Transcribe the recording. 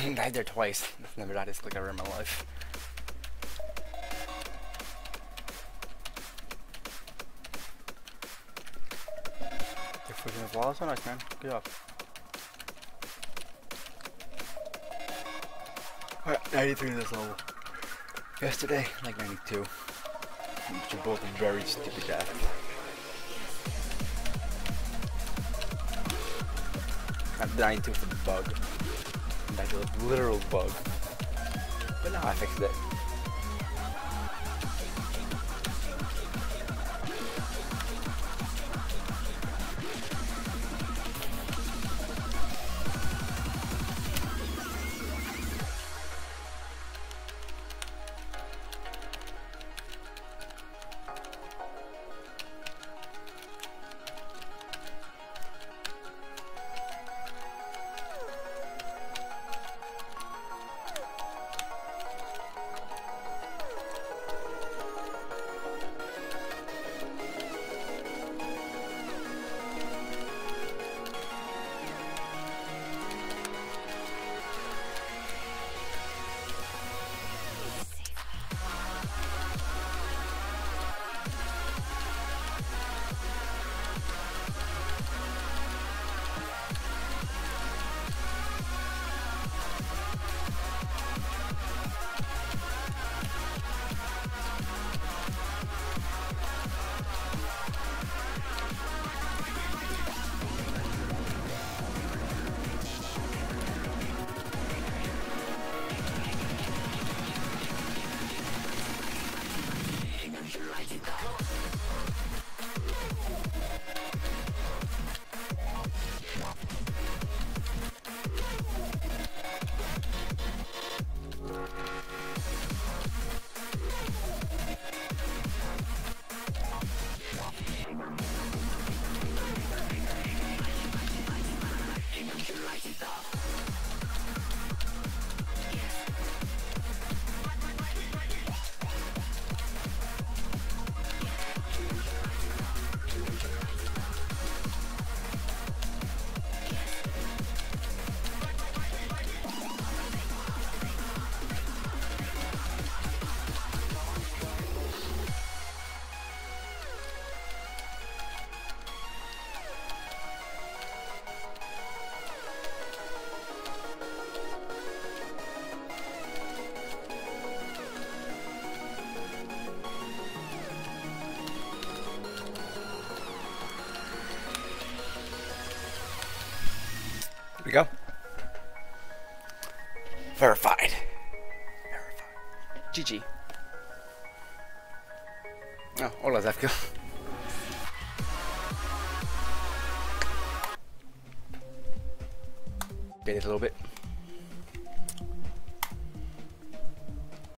Died there twice. I've never died this quick ever in my life. You're pushing this wall so nice, man. Good job. Alright, 93 this level. Yesterday, like 92. Which are both very stupid deaths. I'm 92 for the bug. Like a literal bug. But now I fixed it. Here we go. Verified. Verified. GG. Oh, hola Zafkiel. Bait it a little bit.